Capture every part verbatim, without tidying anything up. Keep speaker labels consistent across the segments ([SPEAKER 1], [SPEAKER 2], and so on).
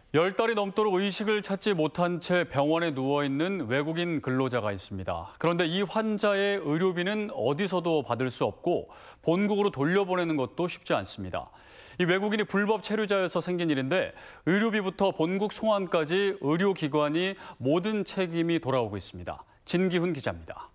[SPEAKER 1] 열 달이 넘도록 의식을 찾지 못한 채 병원에 누워있는 외국인 근로자가 있습니다. 그런데 이 환자의 의료비는 어디서도 받을 수 없고 본국으로 돌려보내는 것도 쉽지 않습니다. 이 외국인이 불법 체류자여서 생긴 일인데 의료비부터 본국 송환까지 의료기관이 모든 책임이 돌아오고 있습니다. 진기훈 기자입니다.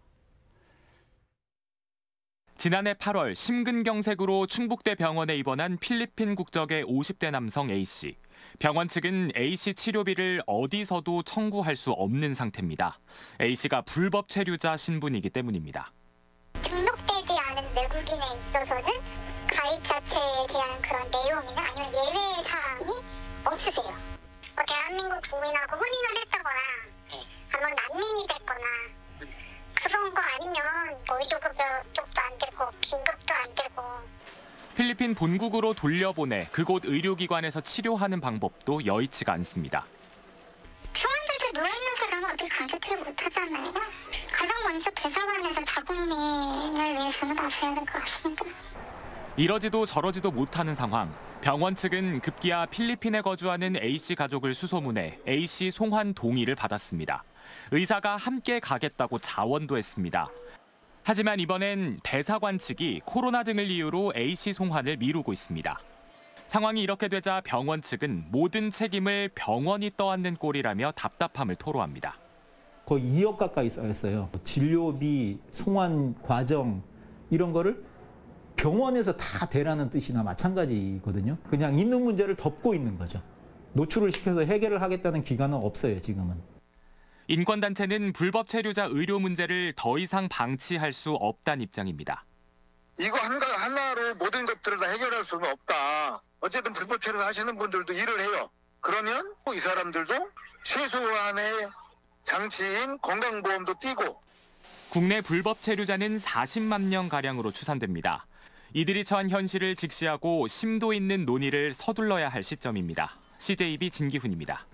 [SPEAKER 2] 지난해 팔월 심근경색으로 충북대 병원에 입원한 필리핀 국적의 오십 대 남성 A씨. 병원 측은 A씨 치료비를 어디서도 청구할 수 없는 상태입니다. A씨가 불법 체류자 신분이기 때문입니다.
[SPEAKER 3] 등록되지 않은 외국인에 있어서는 가입 자체에 대한 그런 내용이나 아니면 예외 사항이 없으세요. 뭐 대한민국 국민하고 혼인을 했다거나 아니면 난민이 됐거나 그런 거 아니면 의료급여 쪽도 안 되고 긴급도 안 되고.
[SPEAKER 2] 필리핀 본국으로 돌려보내 그곳 의료기관에서 치료하는 방법도 여의치가 않습니다.
[SPEAKER 3] 병원들도 누워있는 사람은 어떻게 간섭을 못하잖아요. 가장 먼저 대사관에서 자국민을 위해서는 나서야 될 것 같습니다.
[SPEAKER 2] 이러지도 저러지도 못하는 상황. 병원 측은 급기야 필리핀에 거주하는 A씨 가족을 수소문해 A씨 송환 동의를 받았습니다. 의사가 함께 가겠다고 자원도 했습니다. 하지만 이번엔 대사관 측이 코로나 등을 이유로 A씨 송환을 미루고 있습니다. 상황이 이렇게 되자 병원 측은 모든 책임을 병원이 떠안는 꼴이라며 답답함을 토로합니다.
[SPEAKER 4] 거의 이억 가까이 쌓였어요. 진료비, 송환 과정 이런 거를 병원에서 다 대라는 뜻이나 마찬가지거든요. 그냥 있는 문제를 덮고 있는 거죠. 노출을 시켜서 해결을 하겠다는 기관은 없어요, 지금은.
[SPEAKER 2] 인권단체는 불법 체류자 의료 문제를 더 이상 방치할 수 없다는 입장입니다.
[SPEAKER 5] 이거 하나로 모든 것들을 다 해결할 수는 없다. 어쨌든 불법 체류 하시는 분들도 일을 해요. 그러면 이 사람들도 최소한의 장치인 건강보험도 띄고.
[SPEAKER 2] 국내 불법 체류자는 사십만 명가량으로 추산됩니다. 이들이 처한 현실을 직시하고 심도 있는 논의를 서둘러야 할 시점입니다. 씨제이비 진기훈입니다.